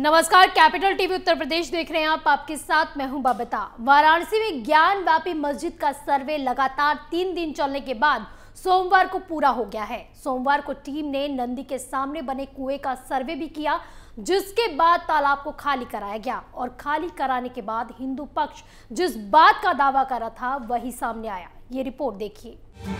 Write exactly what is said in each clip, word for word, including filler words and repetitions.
नमस्कार, capital TV Uttar Pradesh देख रहे हैं आप। आपके साथ मैं हूं बबीता। वाराणसी में ज्ञान व्यापी मस्जिद का सर्वे लगातार तीन दिन चलने के बाद सोमवार को पूरा हो गया है। सोमवार को टीम ने नंदी के सामने बने कुएं का सर्वे भी किया, जिसके बाद तालाब को खाली कराया गया और खाली कराने के बाद हिंदू पक्ष जिस बात का दावा कर रहा था वही सामने आया। ये रिपोर्ट देखिए।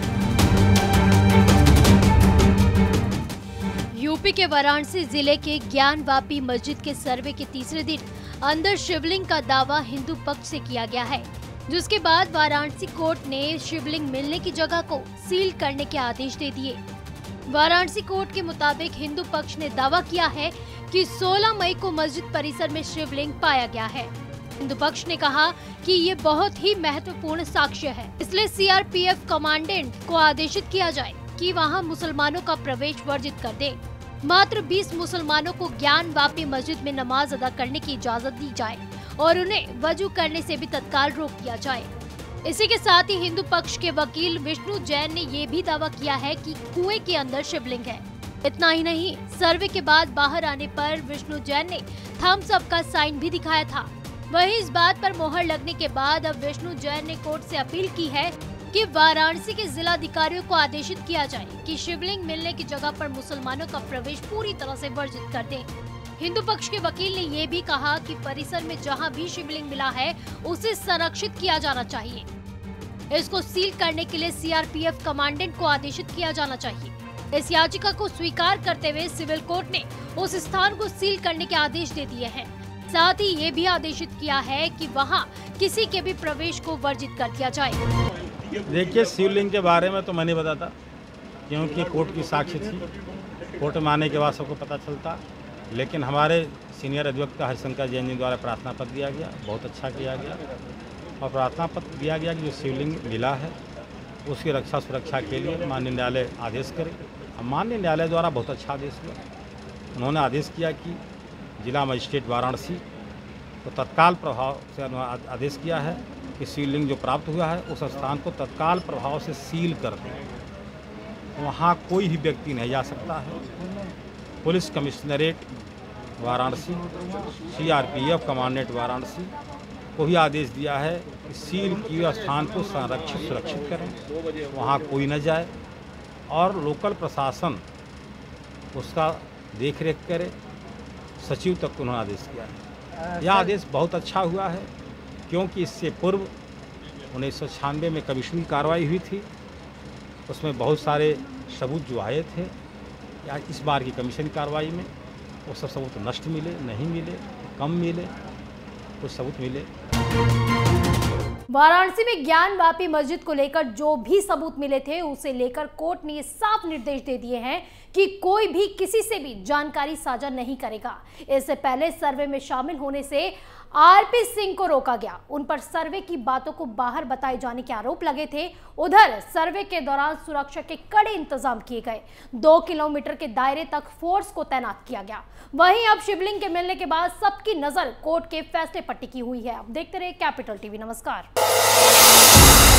यूपी के वाराणसी जिले के ज्ञान व्यापी मस्जिद के सर्वे के तीसरे दिन अंदर शिवलिंग का दावा हिंदू पक्ष से किया गया है, जिसके बाद वाराणसी कोर्ट ने शिवलिंग मिलने की जगह को सील करने के आदेश दे दिए। वाराणसी कोर्ट के मुताबिक हिंदू पक्ष ने दावा किया है कि सोलह मई को मस्जिद परिसर में शिवलिंग पाया गया है। हिंदू पक्ष ने कहा कि ये बहुत ही महत्वपूर्ण साक्ष्य है, इसलिए सीआरपीएफ कमांडेंट को आदेशित किया जाए कि वहां मुसलमानों का प्रवेश वर्जित कर दे। मात्र बीस मुसलमानों को ज्ञान व्यापी मस्जिद में नमाज अदा करने की इजाजत दी जाए और उन्हें वजू करने से भी तत्काल रोक दिया जाए। इसी के साथ ही हिंदू पक्ष के वकील विष्णु जैन ने ये भी दावा किया है कि कुएं के अंदर शिवलिंग है। इतना ही नहीं, सर्वे के बाद बाहर आने पर विष्णु जैन ने थम्स अप का साइन भी दिखाया था। वहीं इस बात पर मोहर लगने के बाद अब विष्णु जैन ने कोर्ट से अपील की है कि वाराणसी के जिलाधिकारियों को आदेशित किया जाए कि शिवलिंग मिलने की जगह पर मुसलमानों का प्रवेश पूरी तरह से वर्जित कर दें। हिंदू पक्ष के वकील ने ये भी कहा कि परिसर में जहां भी शिवलिंग मिला है उसे संरक्षित किया जाना चाहिए। इसको सील करने के लिए सीआरपीएफ कमांडेंट को आदेशित किया जाना चाहिए। इस याचिका को स्वीकार करते हुए सिविल कोर्ट ने उस स्थान को सील करने के आदेश दे दिए हैं। साथ ही ये भी आदेशित किया है कि वहाँ किसी के भी प्रवेश को वर्जित कर दिया जाए। देखिए, शिवलिंग के बारे में तो मैं नहीं बताता, क्योंकि कोर्ट की साक्ष्य थी। कोर्ट में आने के बाद सबको पता चलता। लेकिन हमारे सीनियर अधिवक्ता हरिशंकर जैन जी द्वारा प्रार्थना पत्र दिया गया, बहुत अच्छा किया गया। और प्रार्थना पत्र दिया गया कि जो शिवलिंग मिला है उसकी रक्षा सुरक्षा के लिए माननीय न्यायालय आदेश करे। माननीय न्यायालय द्वारा बहुत अच्छा आदेश हुआ। उन्होंने आदेश किया कि जिला मजिस्ट्रेट वाराणसी को तो तत्काल प्रभाव से आदेश किया है कि शिवलिंग जो प्राप्त हुआ है उस स्थान को तत्काल प्रभाव से सील कर दें। वहाँ कोई भी व्यक्ति नहीं जा सकता है। Police commissionerate Varanasi, CRPF commandant Varanasi को भी आदेश दिया है कि सील किए स्थान को संरक्षित सुरक्षित करें, वहाँ कोई न जाए और लोकल प्रशासन उसका देख रेख करे। सचिव तक उन्होंने आदेश किया है। यह आदेश बहुत अच्छा हुआ है, क्योंकि इससे पूर्व उन्नीस सौ छियानवे में कमीशन की कार्रवाई हुई थी। उसमें बहुत सारे सबूत जो आए थे, या इस बार की कमीशन की कार्रवाई में वो सब सबूत नष्ट मिले, नहीं मिले, कम मिले, कुछ सबूत मिले। वाराणसी में ज्ञान व्यापी मस्जिद को लेकर जो भी सबूत मिले थे उसे लेकर कोर्ट ने ये साफ निर्देश दे दिए हैं कि कोई भी किसी से भी जानकारी साझा नहीं करेगा। इससे पहले सर्वे में शामिल होने से आरपी सिंह को रोका गया। उन पर सर्वे की बातों को बाहर बताए जाने के आरोप लगे थे। उधर सर्वे के दौरान सुरक्षा के कड़े इंतजाम किए गए। दो किलोमीटर के दायरे तक फोर्स को तैनात किया गया। वहीं अब शिवलिंग के मिलने के बाद सबकी नजर कोर्ट के फैसले पर टिकी हुई है। अब देखते रहे कैपिटल टीवी। नमस्कार।